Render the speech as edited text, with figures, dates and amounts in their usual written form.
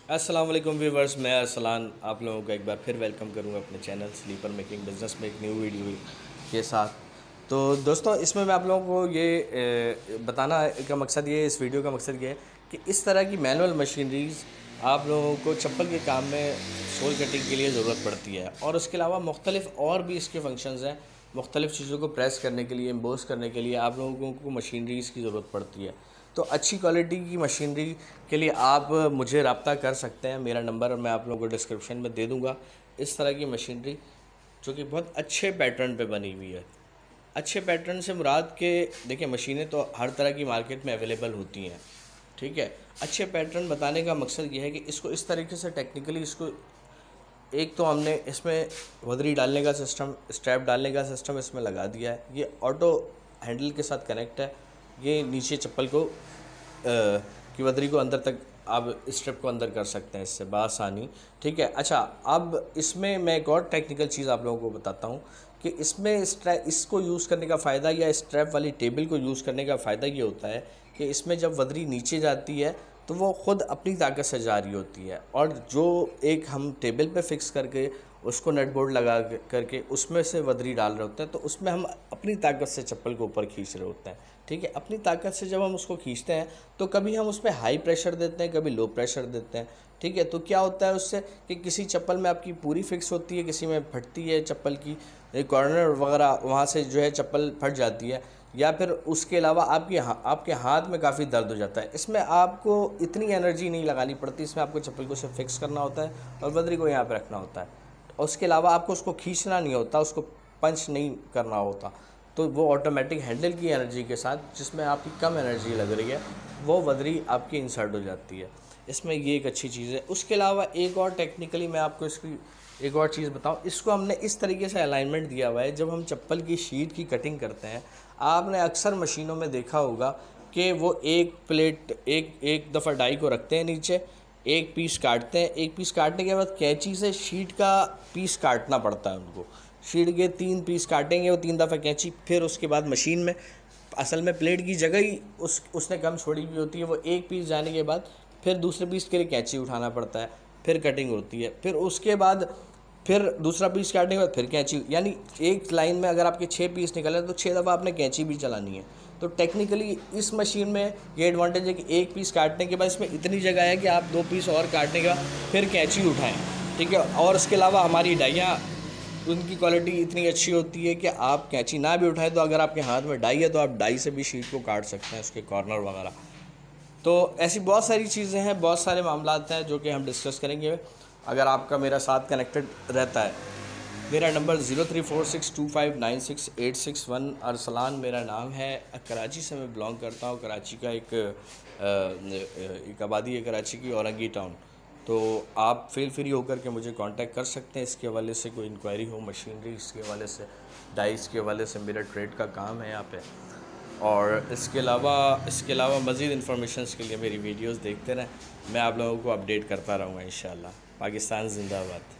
अस्सलाम वालेकुम व्यूवर्स, मैं अरसलान आप लोगों का एक बार फिर वेलकम करूंगा अपने चैनल स्लीपर मेकिंग बिज़नेस में एक न्यू वीडियो के साथ। तो दोस्तों, इसमें मैं आप लोगों को ये बताना का मकसद ये इस वीडियो का मकसद ये है कि इस तरह की मैनुअल मशीनरीज़ आप लोगों को चप्पल के काम में सोल कटिंग के लिए ज़रूरत पड़ती है, और उसके अलावा मुख्तलिफ़ और भी इसके फंक्शंस हैं। मुख्तलिफ़ चीज़ों को प्रेस करने के लिए, एम्बोस करने के लिए आप लोगों को मशीनरीज़ की ज़रूरत पड़ती है। तो अच्छी क्वालिटी की मशीनरी के लिए आप मुझे रब्ता कर सकते हैं। मेरा नंबर मैं आप लोगों को डिस्क्रिप्शन में दे दूंगा। इस तरह की मशीनरी जो कि बहुत अच्छे पैटर्न पे बनी हुई है। अच्छे पैटर्न से मुराद के देखिए, मशीनें तो हर तरह की मार्केट में अवेलेबल होती हैं, ठीक है। अच्छे पैटर्न बताने का मकसद ये है कि इसको इस तरीके से टेक्निकली इसको एक तो हमने इसमें वदरी डालने का सिस्टम, स्ट्रैप डालने का सिस्टम इसमें लगा दिया है। ये ऑटो हैंडल के साथ कनेक्ट है। ये नीचे चप्पल को की वदरी को अंदर तक आप स्ट्रैप को अंदर कर सकते हैं इससे बासानी, ठीक है। अच्छा, अब इसमें मैं एक और टेक्निकल चीज़ आप लोगों को बताता हूँ कि इसमें इसको यूज़ करने का फ़ायदा या स्ट्रैप वाली टेबल को यूज़ करने का फ़ायदा ये होता है कि इसमें जब वदरी नीचे जाती है तो वो ख़ुद अपनी ताकत से जा रही होती है, और जो एक हम टेबल पे फिक्स करके उसको नट बोल्ट लगा करके उसमें से वदरी डाल रहे होते हैं, तो उसमें हम अपनी ताकत से चप्पल को ऊपर खींच रहे होते हैं, ठीक है। अपनी ताकत से जब हम उसको खींचते हैं तो कभी हम उस पर हाई प्रेशर देते हैं, कभी लो प्रेशर देते हैं, ठीक है। तो क्या होता है उससे कि किसी चप्पल में आपकी पूरी फिक्स होती है, किसी में फटती है चप्पल की कॉर्नर वगैरह, वहाँ से जो है चप्पल फट जाती है, या फिर उसके अलावा आपके हाथ में काफ़ी दर्द हो जाता है। इसमें आपको इतनी एनर्जी नहीं लगानी पड़ती, इसमें आपको चप्पल को सिर्फ फिक्स करना होता है और वदरी को यहाँ पे रखना होता है। और उसके अलावा आपको उसको खींचना नहीं होता, उसको पंच नहीं करना होता। तो वो ऑटोमेटिक हैंडल की एनर्जी के साथ, जिसमें आपकी कम एनर्जी लग रही है, वो वदरी आपकी इंसर्ट हो जाती है। इसमें ये एक अच्छी चीज़ है। उसके अलावा एक और टेक्निकली मैं आपको इसकी एक और चीज़ बताऊं, इसको हमने इस तरीके से अलाइनमेंट दिया हुआ है। जब हम चप्पल की शीट की कटिंग करते हैं, आपने अक्सर मशीनों में देखा होगा कि वो एक दफ़ा डाई को रखते हैं नीचे, एक पीस काटते हैं, एक पीस काटने के बाद कैंची से शीट का पीस काटना पड़ता है उनको। शीट के 3 पीस काटेंगे, वो 3 दफ़ा कैंची, फिर उसके बाद मशीन में असल में प्लेट की जगह ही उसने कम छोड़ी हुई होती है। वो एक पीस जाने के बाद फिर दूसरे पीस के लिए कैंची उठाना पड़ता है, फिर कटिंग होती है, फिर उसके बाद फिर दूसरा पीस काटने के बाद फिर कैंची, यानी एक लाइन में अगर आपके 6 पीस निकले तो 6 दफ़ा आपने कैंची भी चलानी है। तो टेक्निकली इस मशीन में ये एडवांटेज है कि एक पीस काटने के बाद इसमें इतनी जगह है कि आप 2 पीस और काटने के बाद फिर कैंची उठाएं, ठीक है। और उसके अलावा हमारी डाइयाँ, उनकी क्वालिटी इतनी अच्छी होती है कि आप कैंची ना भी उठाएं तो अगर आपके हाथ में डाई है तो आप डाई से भी शीट को काट सकते हैं, उसके कॉर्नर वगैरह। तो ऐसी बहुत सारी चीज़ें हैं, बहुत सारे मामलात हैं जो कि हम डिस्कस करेंगे अगर आपका मेरा साथ कनेक्टेड रहता है। मेरा नंबर 0346259681 अरसलान मेरा नाम है। कराची से मैं बिलोंग करता हूँ। कराची का एक आबादी है कराची की, औरंगी टाउन। तो आप फील फ्री होकर के मुझे कांटेक्ट कर सकते हैं। इसके हवाले से कोई इंक्वायरी हो, मशीनरी इसके हवाले से, डाइस के हवाले से, मेरा ट्रेड का काम है यहाँ पे। और इसके अलावा मज़ीद इन्फॉर्मेशंस के लिए मेरी वीडियोस देखते रहें। मैं आप लोगों को अपडेट करता रहूँगा इंशाअल्लाह। पाकिस्तान जिंदाबाद।